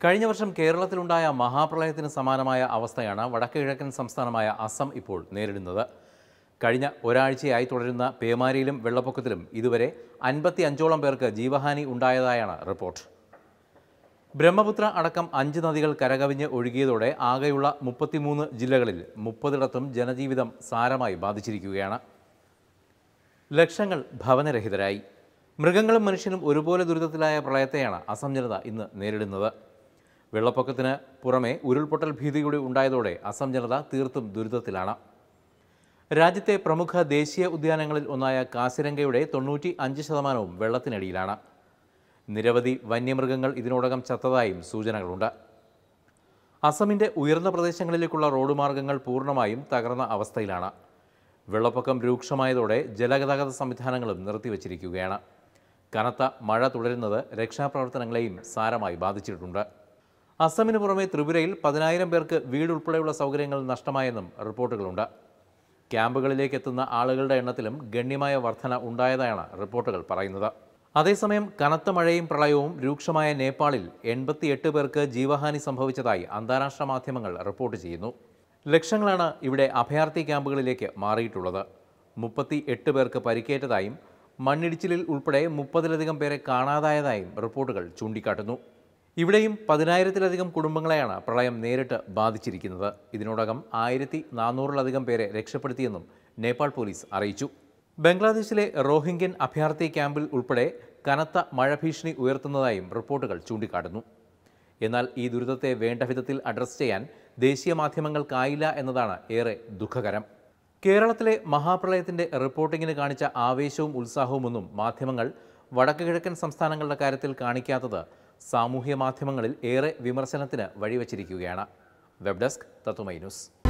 കഴിഞ്ഞ വർഷം കേരളത്തിലുണ്ടായ മഹാപ്രളയത്തിന് സമാനമായ അവസ്ഥയാണ് വടക്കുകിഴക്കൻ സംസ്ഥാനമായ അസം ഇപ്പോൾ നേരിടുന്നത്. കഴിഞ്ഞ ഒരാഴ്ചയായി തുടരുന്ന പേമാരിയിലും വെള്ളപ്പൊക്കത്തിലും ഇതുവരെ 55ഓളം പേർക്ക് ജീവഹാനി ഉണ്ടായതായാണ് റിപ്പോർട്ട്. ബ്രഹ്മപുത്ര അടക്കം 5 നദികൾ കരകവിഞ്ഞ് ഒഴുകിയതോടെ ആകെയുള്ള 33 ജില്ലകളിൽ 30ഇടത്തും ജനജീവിതം സാരമായി ബാധിച്ചിരിക്കുകയാണ്. ലക്ഷങ്ങൾ ഭവനരഹിതരായി. മൃഗങ്ങളും മനുഷ്യനും ഒരുപോലെ ദുരിതത്തിലായ പ്രളയത്തെയാണ് അസം ജനത ഇന്ന് നേരിടുന്നത്. വെള്ളപ്പൊക്കത്തിന് പുറമെ ഉരുൾപൊട്ടൽ ഭീതികൂടി ഉണ്ടായതോടെ അസം ജനത തീർത്തും ദുരിതത്തിലാണ്. രാജ്യത്തെ പ്രമുഖ ദേശീയ ഉദ്യാനങ്ങളിൽ ഒന്നായ കാസിരംഗയുടെ 95% വെള്ളത്തിനടിയിലാണ്. നിരവധി വന്യമൃഗങ്ങൾ ഇതിനോടകം ചത്തതായും സൂചനകളുണ്ട്. അസമിൻ്റെ ഉയർന്ന പ്രദേശങ്ങളിലേക്കുള്ള റോഡ് മാർഗങ്ങൾ പൂർണ്ണമായും തകർന്ന അവസ്ഥയിലാണ്. വെള്ളപ്പൊക്കം രൂക്ഷമായതോടെ ജലഗതാഗത സംവിധാനങ്ങളും നിർത്തിവച്ചിരിക്കുകയാണ്. കനത്ത മഴ തുടരുന്നത് രക്ഷാപ്രവർത്തനങ്ങളെയും സാരമായി ബാധിച്ചിട്ടുണ്ട്. അസമിന് പുറമെ ത്രിപുരയിൽ 10,000 പേർക്ക് വീടുൾപ്പെടെയുള്ള സൗകര്യങ്ങൾ നഷ്ടമായെന്നും റിപ്പോർട്ടുകളുണ്ട്. ക്യാമ്പുകളിലേക്ക് എത്തുന്ന ആളുകളുടെ എണ്ണത്തിലും ഗണ്യമായ വർധന ഉണ്ടായതായാണ് റിപ്പോർട്ടുകൾ പറയുന്നത്. അതേസമയം കനത്ത മഴയും പ്രളയവും രൂക്ഷമായ നേപ്പാളിൽ 88 പേർക്ക് ജീവഹാനി സംഭവിച്ചതായി അന്താരാഷ്ട്ര മാധ്യമങ്ങൾ റിപ്പോർട്ട് ചെയ്യുന്നു. ലക്ഷങ്ങളാണ് ഇവിടെ അഭയാർത്ഥി ക്യാമ്പുകളിലേക്ക് മാറിയിട്ടുള്ളത്. 38 പേർക്ക് പരിക്കേറ്റതായും മണ്ണിടിച്ചിലിൽ ഉൾപ്പെടെ 30ലധികം പേരെ കാണാതായതായും റിപ്പോർട്ടുകൾ ചൂണ്ടിക്കാട്ടുന്നു. ഇവിടെയും 10,000-ലധികം കുടുംബങ്ങളെയാണ് പ്രളയം നേരിട്ട് ബാധിച്ചിരിക്കുന്നത്. ഇതിനോടകം 1,400-ലധികം പേരെ രക്ഷപ്പെടുത്തിയെന്നും നേപ്പാൾ പോലീസ് അറിയിച്ചു. ബംഗ്ലാദേശിലെ റോഹിംഗ്യൻ അഭയാർത്ഥി ക്യാമ്പിൽ ഉൾപ്പെടെ കനത്ത മഴ ഭീഷണി ഉയർത്തുന്നതായും റിപ്പോർട്ടുകൾ ചൂണ്ടിക്കാട്ടുന്നു. എന്നാൽ ഈ ദുരിതത്തെ വേണ്ട വിധത്തിൽ അഡ്രസ് ചെയ്യാൻ ദേശീയ മാധ്യമങ്ങൾക്കായില്ല എന്നതാണ് ഏറെ ദുഃഖകരം. കേരളത്തിലെ മഹാപ്രളയത്തിൻ്റെ റിപ്പോർട്ടിങ്ങിന് കാണിച്ച ആവേശവും ഉത്സാഹവുമൊന്നും മാധ്യമങ്ങൾ വടക്ക് കിഴക്കൻ സംസ്ഥാനങ്ങളുടെ കാര്യത്തിൽ കാണിക്കാത്തത് സാമൂഹ്യ മാധ്യമങ്ങളിൽ ഏറെ വിമർശനത്തിന് വഴിവെച്ചിരിക്കുകയാണ്. Web desk Tatwamayi news.